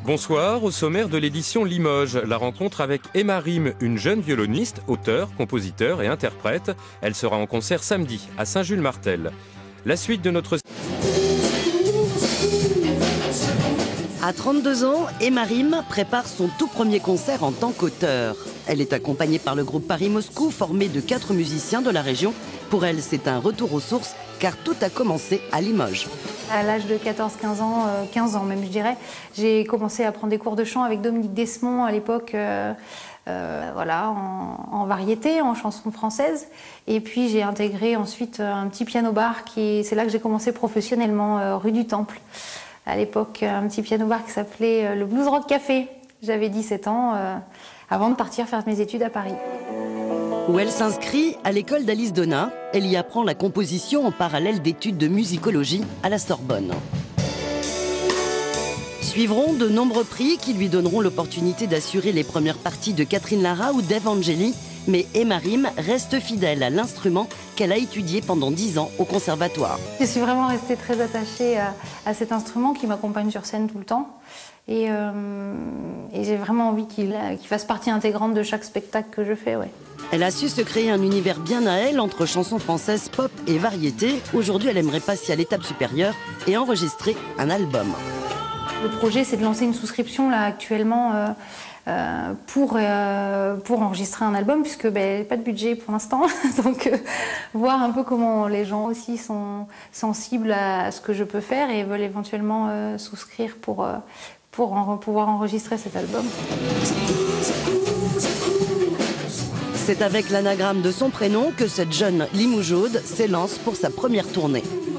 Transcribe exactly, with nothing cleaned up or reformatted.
Bonsoir, au sommaire de l'édition Limoges, la rencontre avec Emma Rim, une jeune violoniste, auteure, compositeur et interprète. Elle sera en concert samedi à Saint-Jules-Martel. La suite de notre... À trente-deux ans, Emma Rim prépare son tout premier concert en tant qu'auteur. Elle est accompagnée par le groupe Paris-Moscou, formé de quatre musiciens de la région. Pour elle, c'est un retour aux sources, car tout a commencé à Limoges. À l'âge de quatorze quinze ans, euh, quinze ans même je dirais, j'ai commencé à prendre des cours de chant avec Dominique Desmond à l'époque, euh, euh, voilà, en, en variété, en chanson française. Et puis j'ai intégré ensuite un petit piano-bar, qui, c'est là que j'ai commencé professionnellement, euh, rue du Temple. À l'époque, un petit piano-bar qui s'appelait le Blues Rock Café. J'avais dix-sept ans, euh, avant de partir faire mes études à Paris. Où elle s'inscrit à l'école d'Alice Donat. Elle y apprend la composition en parallèle d'études de musicologie à la Sorbonne. Suivront de nombreux prix qui lui donneront l'opportunité d'assurer les premières parties de Catherine Lara ou d'Eve Angeli. Mais Emma Rim reste fidèle à l'instrument qu'elle a étudié pendant dix ans au conservatoire. Je suis vraiment restée très attachée à, à cet instrument qui m'accompagne sur scène tout le temps. Et, euh, et j'ai vraiment envie qu'il qu'il fasse partie intégrante de chaque spectacle que je fais. Ouais. Elle a su se créer un univers bien à elle entre chansons françaises, pop et variété. Aujourd'hui, elle aimerait passer à l'étape supérieure et enregistrer un album. Le projet, c'est de lancer une souscription là actuellement euh, euh, pour, euh, pour enregistrer un album, puisque ben, pas de budget pour l'instant. Donc euh, voir un peu comment les gens aussi sont sensibles à ce que je peux faire et veulent éventuellement euh, souscrire pour, euh, pour en, pouvoir enregistrer cet album. C'est avec l'anagramme de son prénom que cette jeune Limougeaude s'élance pour sa première tournée.